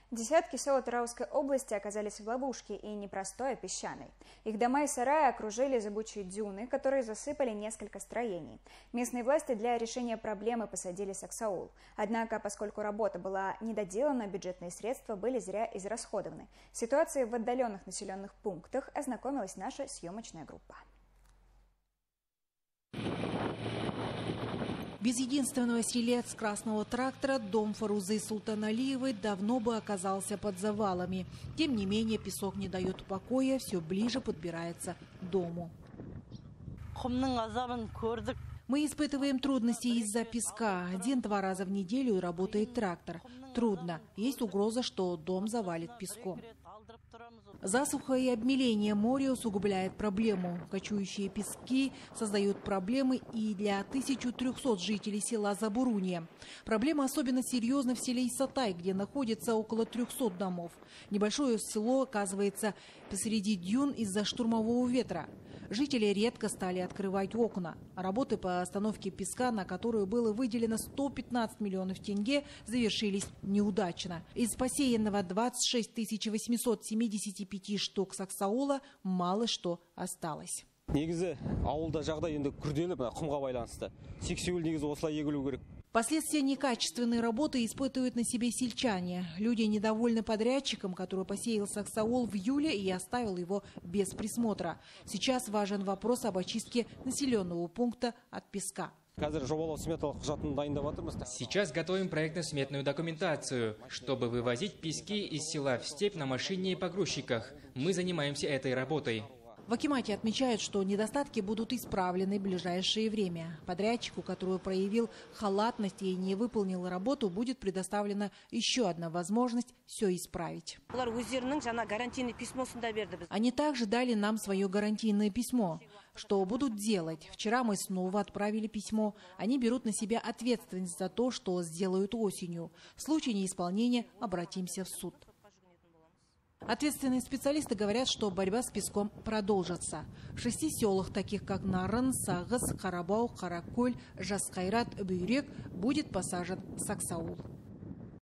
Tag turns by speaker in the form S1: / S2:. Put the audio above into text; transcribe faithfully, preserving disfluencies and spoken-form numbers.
S1: Десятки сел Атырауской области оказались в ловушке, и непростой, а песчаной. Их дома и сараи окружили зыбучие дюны, которые засыпали несколько строений. Местные власти для решения проблемы посадили саксаул. Однако, поскольку работа была недоделана, бюджетные средства были зря израсходованы. С ситуацией в отдаленных населенных пунктах ознакомилась наша съемочная группа.
S2: Без единственного селец красного трактора дом Фарузы Султаналиевой давно бы оказался под завалами. Тем не менее, песок не дает покоя, все ближе подбирается к дому. Мы испытываем трудности из-за песка. Один-два раза в неделю работает трактор. Трудно. Есть угроза, что дом завалит песком. Засуха и обмеление моря усугубляет проблему. Кочующие пески создают проблемы и для тысячи трёхсот жителей села Забуруния. Проблема особенно серьезна в селе Исатай, где находится около трёхсот домов. Небольшое село оказывается посреди дюн из-за штурмового ветра. Жители редко стали открывать окна. Работы по остановке песка, на которую было выделено сто пятнадцать миллионов тенге, завершились неудачно. Из посеянного двадцать шесть тысяч восемьсот семидесяти пяти штук саксаула мало что осталось. Последствия некачественной работы испытывают на себе сельчане. Люди недовольны подрядчиком, который посеял саксаул в июле и оставил его без присмотра. Сейчас важен вопрос об очистке населенного пункта от песка.
S3: Сейчас готовим проектно-сметную документацию, чтобы вывозить пески из села в степь на машине и погрузчиках. Мы занимаемся этой работой.
S2: В акимате отмечают, что недостатки будут исправлены в ближайшее время. Подрядчику, который проявил халатность и не выполнил работу, будет предоставлена еще одна возможность все исправить. Они также дали нам свое гарантийное письмо. Что будут делать? Вчера мы снова отправили письмо. Они берут на себя ответственность за то, что сделают осенью. В случае неисполнения обратимся в суд. Ответственные специалисты говорят, что борьба с песком продолжится. В шести селах, таких как Нарын, Сагыз, Карабау, Караколь, Жаскайрат, Бюйрек, будет посажен саксаул.